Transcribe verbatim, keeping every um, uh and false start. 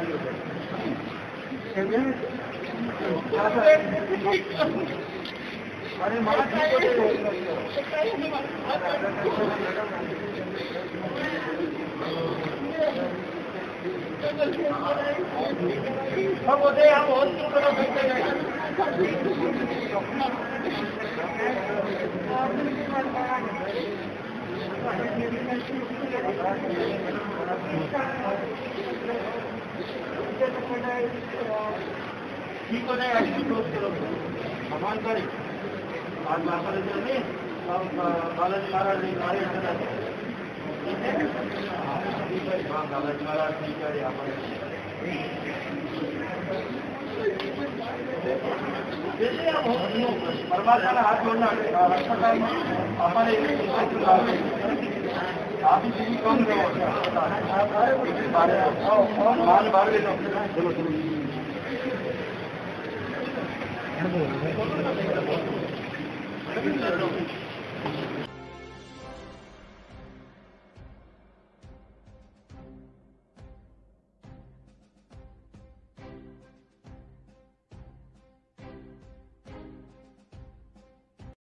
खाली हो जाए। अरे माँ ठीक हो होते आप बहुत ठीक हो जाएगा। भगवान करे आज महाराज ने बालाजी महाराज ने गाड़ी चला ठीक है। हाँ बालाजी महाराज ठीक है। यहाँ पर परमात्मा का हाथ जोड़ना हमारे आप ही कम मान बाहर ले लो। चलो चलो